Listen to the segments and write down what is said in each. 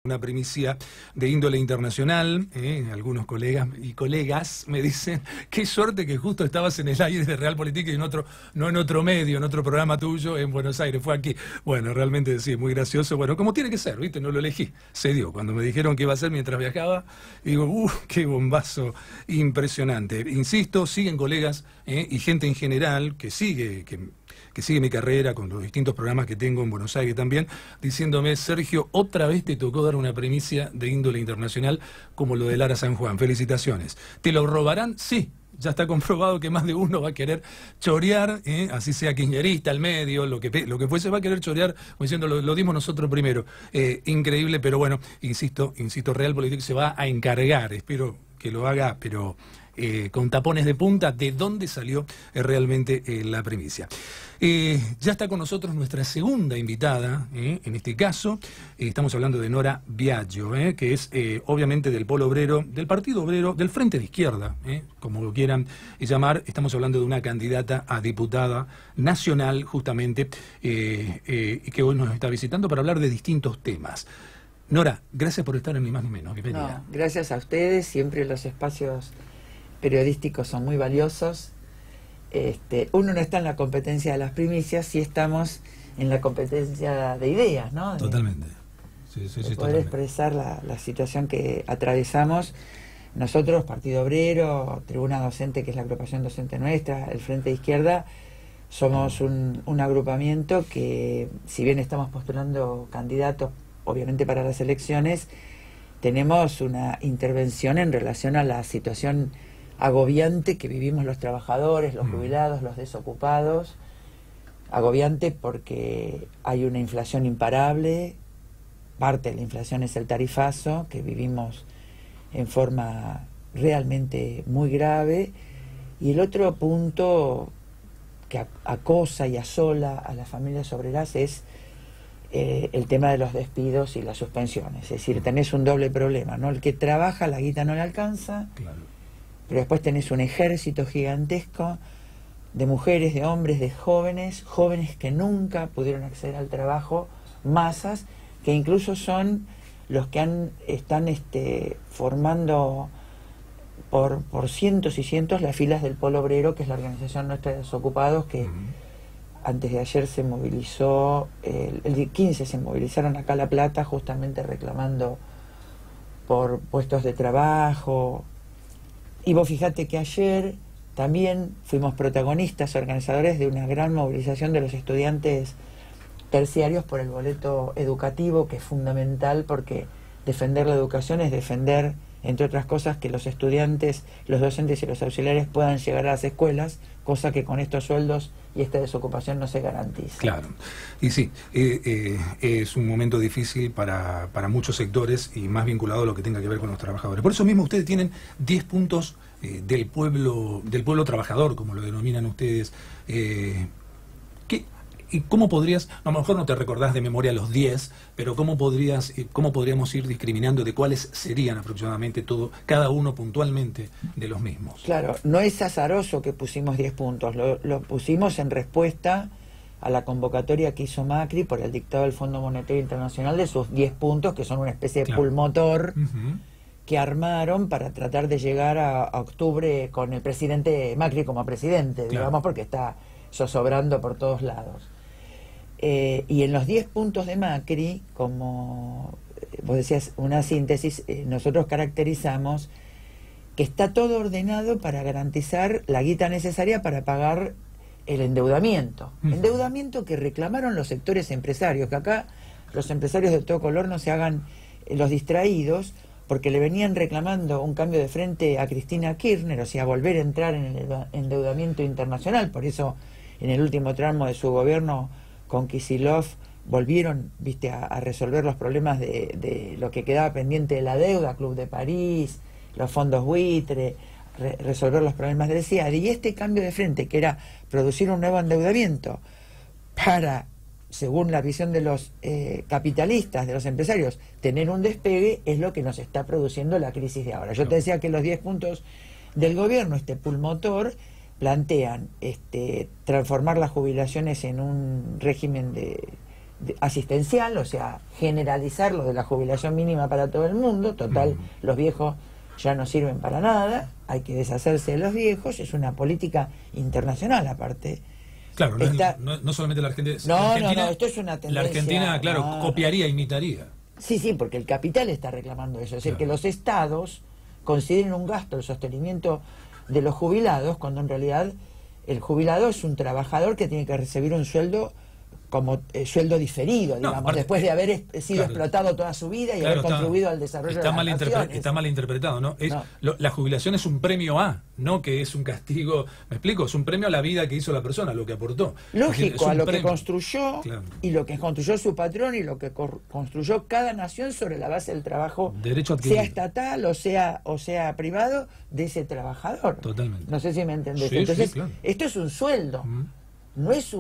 Una primicia de índole internacional, algunos colegas y colegas me dicen, qué suerte que justo estabas en el aire de Realpolitik y no en otro medio, en otro programa tuyo en Buenos Aires, fue aquí. Bueno, realmente sí, muy gracioso, bueno, como tiene que ser, ¿viste? No lo elegí, se dio. Cuando me dijeron que iba a ser mientras viajaba, digo, qué bombazo impresionante. Insisto, siguen colegas y gente en general que sigue mi carrera con los distintos programas que tengo en Buenos Aires también, diciéndome, Sergio, otra vez te tocó dar una primicia de índole internacional como lo de Lara San Juan. Felicitaciones. ¿Te lo robarán? Sí. Ya está comprobado que más de uno va a querer chorear, así sea kirchnerista, al medio, lo que fuese, va a querer chorear, como diciendo, lo dimos nosotros primero. Increíble, pero bueno, insisto, Realpolitik se va a encargar, espero que lo haga, pero con tapones de punta, de dónde salió realmente la primicia. Ya está con nosotros nuestra segunda invitada, en este caso, estamos hablando de Nora Biagio, que es obviamente del Polo Obrero, del Partido Obrero, del Frente de Izquierda, como lo quieran llamar. Estamos hablando de una candidata a diputada nacional, justamente, que hoy nos está visitando para hablar de distintos temas. Nora, gracias por estar en Ni Más Ni Menos. Bienvenida. No, gracias a ustedes, siempre los espacios periodísticos son muy valiosos. Uno no está en la competencia de las primicias, sí estamos en la competencia de ideas, ¿no? Totalmente. Sí, de poder totalmente expresar la situación que atravesamos. Nosotros, Partido Obrero, Tribuna Docente, que es la agrupación docente nuestra, el Frente de Izquierda, somos un agrupamiento que, si bien estamos postulando candidatos, obviamente para las elecciones, tenemos una intervención en relación a la situación agobiante que vivimos los trabajadores, los jubilados, los desocupados. Agobiante porque hay una inflación imparable, parte de la inflación es el tarifazo, que vivimos en forma realmente muy grave, y el otro punto que acosa y asola a las familias obreras es el tema de los despidos y las suspensiones. Es decir, tenés un doble problema, ¿no? El que trabaja, la guita no le alcanza, claro, pero después tenés un ejército gigantesco de mujeres, de hombres, de jóvenes que nunca pudieron acceder al trabajo, masas que incluso son los que están formando por cientos y cientos las filas del Polo Obrero, que es la organización nuestra de desocupados, que antes de ayer se movilizó, el 15 se movilizaron acá a La Plata justamente reclamando por puestos de trabajo. Y vos fijate que ayer también fuimos protagonistas, organizadores de una gran movilización de los estudiantes terciarios por el boleto educativo, que es fundamental porque defender la educación es defender, entre otras cosas, que los estudiantes, los docentes y los auxiliares puedan llegar a las escuelas, cosa que con estos sueldos y esta desocupación no se garantiza. Claro, y sí, es un momento difícil para muchos sectores y más vinculado a lo que tenga que ver con los trabajadores. Por eso mismo ustedes tienen 10 puntos del pueblo trabajador, como lo denominan ustedes. ¿Y cómo podrías, a lo mejor no te recordás de memoria los 10, pero cómo podríamos ir discriminando de cuáles serían aproximadamente cada uno puntualmente de los mismos? Claro, no es azaroso que pusimos 10 puntos, lo pusimos en respuesta a la convocatoria que hizo Macri por el dictado del Fondo Monetario Internacional de sus 10 puntos, que son una especie de pulmotor que armaron para tratar de llegar a octubre con el presidente Macri como presidente, digamos, porque está zozobrando por todos lados. Y en los 10 puntos de Macri, como vos decías, una síntesis, nosotros caracterizamos que está todo ordenado para garantizar la guita necesaria para pagar el endeudamiento. Endeudamiento que reclamaron los sectores empresarios, que acá los empresarios de todo color no se hagan los distraídos, porque le venían reclamando un cambio de frente a Cristina Kirchner, o sea, volver a entrar en el endeudamiento internacional. Por eso, en el último tramo de su gobierno con Kicillof volvieron, a resolver los problemas de lo que quedaba pendiente de la deuda, Club de París, los fondos buitre, resolver los problemas del CIAD. Y este cambio de frente, que era producir un nuevo endeudamiento para, según la visión de los capitalistas, de los empresarios, tener un despegue, es lo que nos está produciendo la crisis de ahora. Yo te decía que los 10 puntos del gobierno, este pulmotor, plantean transformar las jubilaciones en un régimen asistencial, o sea, generalizar lo de la jubilación mínima para todo el mundo. Total, los viejos ya no sirven para nada, hay que deshacerse de los viejos, es una política internacional aparte. Claro, no solamente la Argentina. No, esto es una tendencia. La Argentina, claro, copiaría, imitaría. Sí, porque el capital está reclamando eso, es decir, que los estados consideren un gasto el sostenimiento de los jubilados, cuando en realidad el jubilado es un trabajador que tiene que recibir un sueldo como sueldo diferido, digamos, aparte, después de haber sido explotado toda su vida y haber contribuido al desarrollo de las naciones. Está mal interpretado, ¿no? La jubilación es un premio a, no que es un castigo, ¿me explico? Es un premio a la vida que hizo la persona, lo que aportó. Lógico, a lo que construyó, y lo que construyó su patrón y lo que construyó cada nación sobre la base del trabajo, sea estatal o sea privado, de ese trabajador. Totalmente. No sé si me entendés. Entonces, esto es un sueldo. No es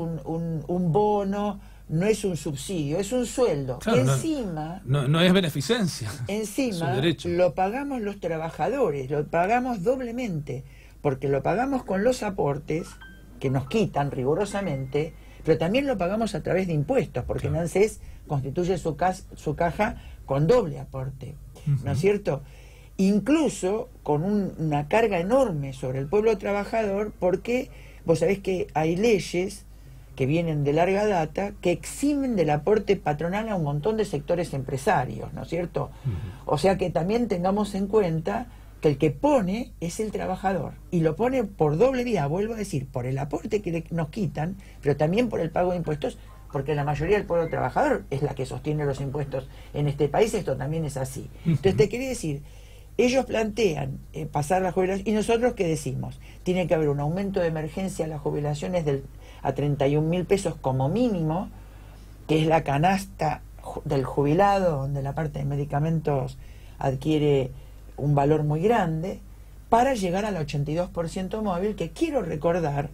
un bono, no es un subsidio, es un sueldo. Claro, y encima... No es beneficencia. Encima lo pagamos los trabajadores, lo pagamos doblemente, porque lo pagamos con los aportes que nos quitan rigurosamente, pero también lo pagamos a través de impuestos, porque ANSES constituye su caja con doble aporte, ¿no es cierto? Incluso con una carga enorme sobre el pueblo trabajador, porque... Vos sabés que hay leyes que vienen de larga data que eximen del aporte patronal a un montón de sectores empresarios, ¿no es cierto? O sea que también tengamos en cuenta que el que pone es el trabajador, y lo pone por doble vía, vuelvo a decir, por el aporte que nos quitan, pero también por el pago de impuestos, porque la mayoría del pueblo trabajador es la que sostiene los impuestos en este país. Esto también es así. Entonces te quería decir, ellos plantean pasar la jubilación, y nosotros ¿qué decimos? Tiene que haber un aumento de emergencia a las jubilaciones a 31.000 pesos como mínimo, que es la canasta del jubilado, donde la parte de medicamentos adquiere un valor muy grande, para llegar al 82% móvil, que quiero recordar,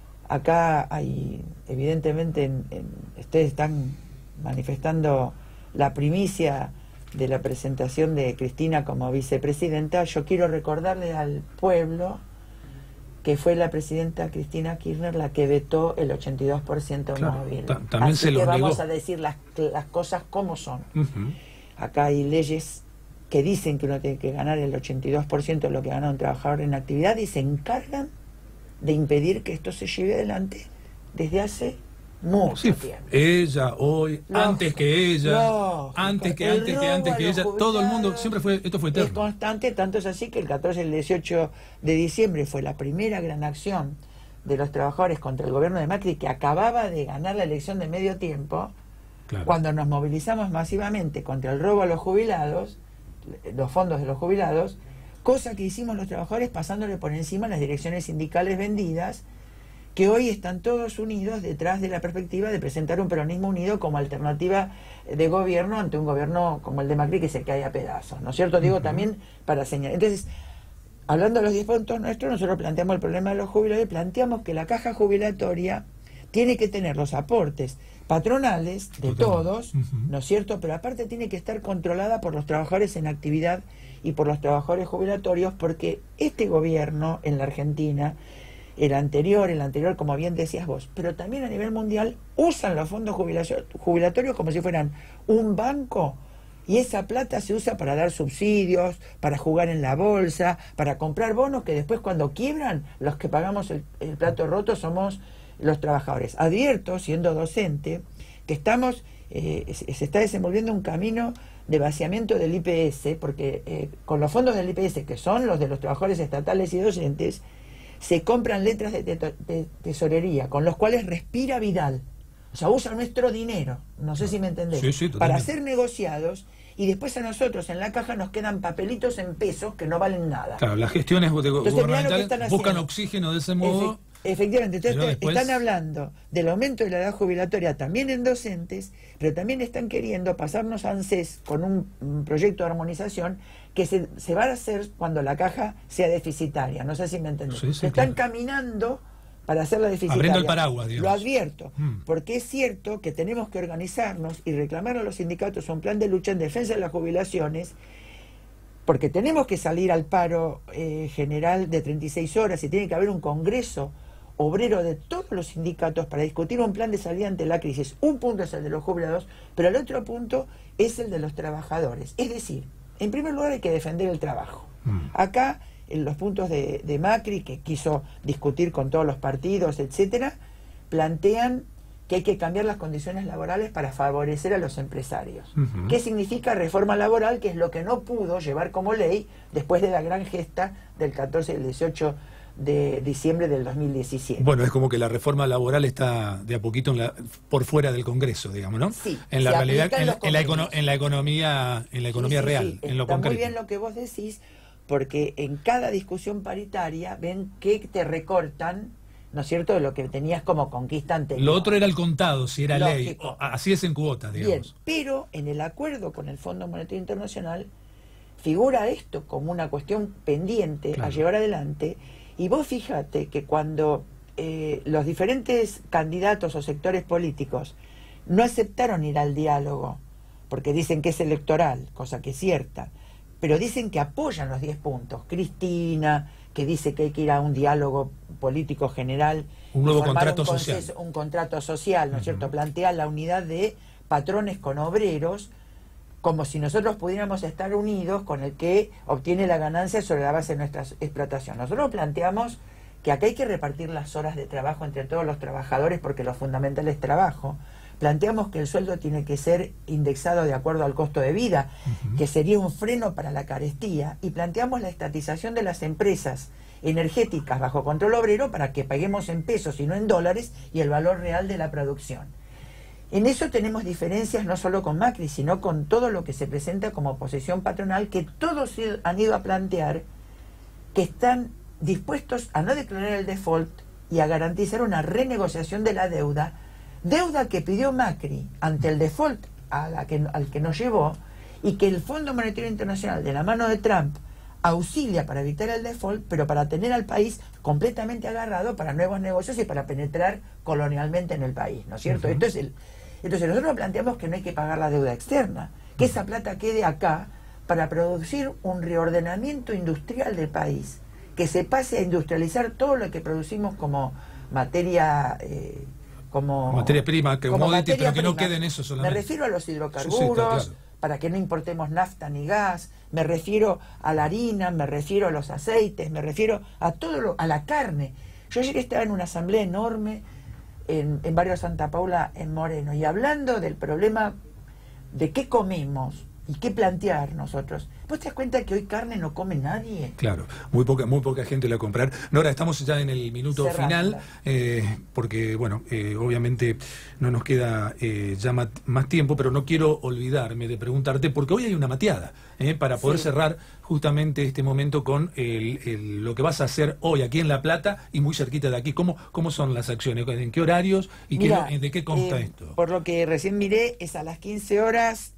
acá hay, evidentemente, ustedes están manifestando la primicia de la presentación de Cristina como vicepresidenta. Yo quiero recordarle al pueblo que fue la presidenta Cristina Kirchner la que vetó el 82% móvil. También así se lo que vamos negó. a decir las cosas como son. Acá hay leyes que dicen que uno tiene que ganar el 82% de lo que gana un trabajador en actividad, y se encargan de impedir que esto se lleve adelante desde hace mucho tiempo. Ella, hoy, antes que ella, antes que ella, todo el mundo, esto fue eterno. Es constante, tanto es así que el 14 y el 18 de diciembre fue la primera gran acción de los trabajadores contra el gobierno de Macri, que acababa de ganar la elección de medio tiempo, cuando nos movilizamos masivamente contra el robo a los jubilados, los fondos de los jubilados, cosa que hicimos los trabajadores pasándole por encima a las direcciones sindicales vendidas, que hoy están todos unidos detrás de la perspectiva de presentar un peronismo unido como alternativa de gobierno ante un gobierno como el de Macri, que se cae a pedazos, ¿no es cierto? Digo también para señalar. Entonces, hablando de los 10 puntos nuestros, nosotros planteamos el problema de los jubilados y planteamos que la caja jubilatoria tiene que tener los aportes patronales de todos, ¿no es cierto? Pero aparte tiene que estar controlada por los trabajadores en actividad y por los trabajadores jubilatorios, porque este gobierno en la Argentina, el anterior, como bien decías vos, pero también a nivel mundial, usan los fondos jubilatorios como si fueran un banco, y esa plata se usa para dar subsidios, para jugar en la bolsa, para comprar bonos, que después cuando quiebran, los que pagamos el plato roto somos los trabajadores. Advierto, siendo docente, que se está desenvolviendo un camino de vaciamiento del IPS, porque con los fondos del IPS, que son los de los trabajadores estatales y docentes, se compran letras de tesorería, con los cuales respira Vidal. O sea, usa nuestro dinero, no sé si me entendés, para ser negociados, y después a nosotros en la caja nos quedan papelitos en pesos que no valen nada. Claro, las gestiones gubernamentales buscan oxígeno de ese modo. Efectivamente, entonces después están hablando del aumento de la edad jubilatoria también en docentes, pero también están queriendo pasarnos a ANSES con un proyecto de armonización que se va a hacer cuando la caja sea deficitaria. No sé si me entendés. Están caminando para hacerla deficitaria. Abriendo el paraguas, digamos. Lo advierto, porque es cierto que tenemos que organizarnos y reclamar a los sindicatos un plan de lucha en defensa de las jubilaciones, porque tenemos que salir al paro general de 36 horas y tiene que haber un congreso obrero de todos los sindicatos para discutir un plan de salida ante la crisis. Un punto es el de los jubilados, pero el otro punto es el de los trabajadores. Es decir, en primer lugar hay que defender el trabajo. Acá, en los puntos de Macri, que quiso discutir con todos los partidos, etcétera, plantean que hay que cambiar las condiciones laborales para favorecer a los empresarios. ¿Qué significa reforma laboral? Que es lo que no pudo llevar como ley después de la gran gesta del 14 y el 18 de diciembre del 2017. Bueno, es como que la reforma laboral está de a poquito por fuera del Congreso, digamos, ¿no? Sí, en la realidad, en la economía real, sí, en lo está concreto. Muy bien lo que vos decís, porque en cada discusión paritaria ven que te recortan, ¿no es cierto?, de lo que tenías como conquista anterior. Lo otro era el contado, si era Lógico. ley. Así es en cuotas, digamos. Bien, pero en el acuerdo con el Fondo Monetario Internacional figura esto como una cuestión pendiente a llevar adelante. Y vos fíjate que cuando los diferentes candidatos o sectores políticos no aceptaron ir al diálogo, porque dicen que es electoral, cosa que es cierta, pero dicen que apoyan los 10 puntos. Cristina, que dice que hay que ir a un diálogo político general, un nuevo contrato social. Un contrato social, ¿no es cierto? Plantea la unidad de patrones con obreros, como si nosotros pudiéramos estar unidos con el que obtiene la ganancia sobre la base de nuestra explotación. Nosotros planteamos que acá hay que repartir las horas de trabajo entre todos los trabajadores porque lo fundamental es trabajo. Planteamos que el sueldo tiene que ser indexado de acuerdo al costo de vida, que sería un freno para la carestía, y planteamos la estatización de las empresas energéticas bajo control obrero para que paguemos en pesos y no en dólares y el valor real de la producción. En eso tenemos diferencias no solo con Macri, sino con todo lo que se presenta como oposición patronal, que todos han ido a plantear que están dispuestos a no declarar el default y a garantizar una renegociación de la deuda que pidió Macri ante el default al que nos llevó, y que el Fondo Monetario Internacional, de la mano de Trump, auxilia para evitar el default, pero para tener al país completamente agarrado para nuevos negocios y para penetrar colonialmente en el país, ¿no es cierto? Entonces nosotros planteamos que no hay que pagar la deuda externa, que esa plata quede acá para producir un reordenamiento industrial del país, que se pase a industrializar todo lo que producimos como materia prima, que commodity, pero que no quede en eso solamente. Me refiero a los hidrocarburos, claro, para que no importemos nafta ni gas, me refiero a la harina, me refiero a los aceites, me refiero a a la carne. Yo llegué a estar en una asamblea enorme en Barrio Santa Paula, en Moreno, y hablando del problema de qué comemos y qué plantear nosotros. ¿Vos te das cuenta que hoy carne no come nadie? Claro, muy poca gente la va a comprar. Nora, estamos ya en el minuto final, porque, bueno, obviamente no nos queda ya más tiempo, pero no quiero olvidarme de preguntarte, porque hoy hay una mateada, para poder cerrar justamente este momento con lo que vas a hacer hoy aquí en La Plata y muy cerquita de aquí. ¿Cómo son las acciones? ¿En qué horarios? ¿Y de qué consta esto? Por lo que recién miré, es a las 15 horas,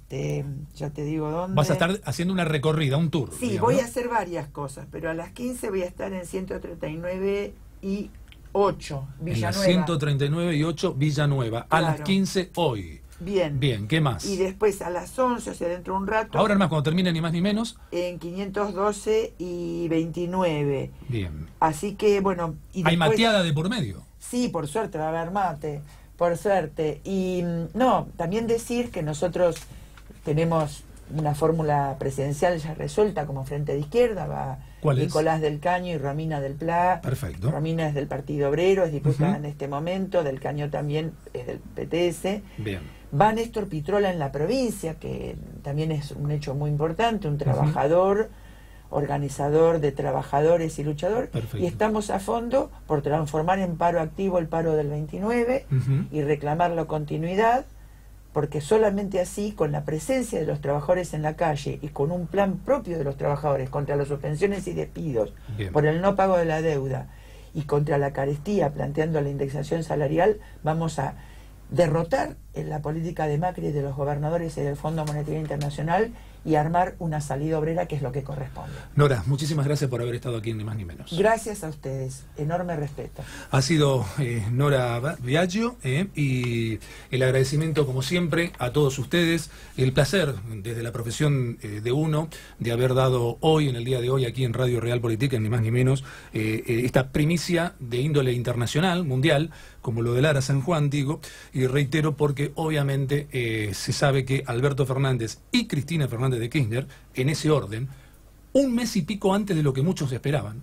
ya te digo dónde. Vas a estar haciendo una recorrida, un tour. Sí, digamos, voy a hacer varias cosas, pero a las 15 voy a estar en 139 y 8, Villanueva. En la 139 y 8, Villanueva. Claro. A las 15 hoy. Bien, ¿qué más? Y después a las 11, o sea, dentro de un rato. Ahora más, cuando termine, ni más ni menos. En 512 y 29. Bien. Así que, bueno. Y ¿Hay después, mateada de por medio? Sí, por suerte va a haber mate, por suerte. Y no, también decir que nosotros tenemos una fórmula presidencial ya resuelta como Frente de Izquierda. Va Nicolás del Caño y Romina del Pla. Perfecto. Romina es del Partido Obrero, es diputada en este momento. Del Caño también es del PTS. Bien. Va Néstor Pitrola en la provincia, que también es un hecho muy importante, un trabajador, organizador de trabajadores y luchador. Perfecto. Y estamos a fondo por transformar en paro activo el paro del 29 y reclamar la continuidad, porque solamente así, con la presencia de los trabajadores en la calle y con un plan propio de los trabajadores contra las suspensiones y despidos, por el no pago de la deuda y contra la carestía, planteando la indexación salarial, vamos a derrotar en la política de Macri y de los gobernadores y del Fondo Monetario Internacional y armar una salida obrera que es lo que corresponde. Nora, muchísimas gracias por haber estado aquí, ni más ni menos. Gracias a ustedes, enorme respeto. Ha sido Nora Biagio, y el agradecimiento, como siempre, a todos ustedes. El placer, desde la profesión de uno, de haber dado hoy, en el día de hoy, aquí en Radio Realpolitik, ni más ni menos, esta primicia de índole internacional, mundial, como lo de Lara San Juan, digo, y reitero porque obviamente se sabe que Alberto Fernández y Cristina Fernández de Kirchner, en ese orden, un mes y pico antes de lo que muchos esperaban,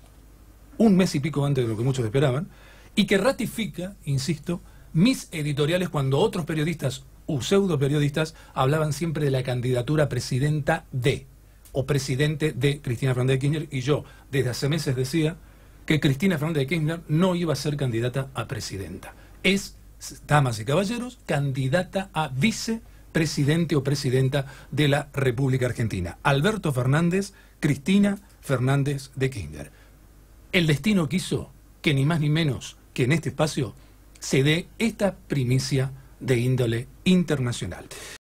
y que ratifica, insisto, mis editoriales cuando otros periodistas o pseudo periodistas hablaban siempre de la candidatura presidenta de, o presidente de Cristina Fernández de Kirchner, y yo desde hace meses decía que Cristina Fernández de Kirchner no iba a ser candidata a presidenta. Es, damas y caballeros, candidata a vicepresidente o presidenta de la República Argentina. Alberto Fernández, Cristina Fernández de Kirchner. El destino quiso que ni más ni menos que en este espacio se dé esta primicia de índole internacional.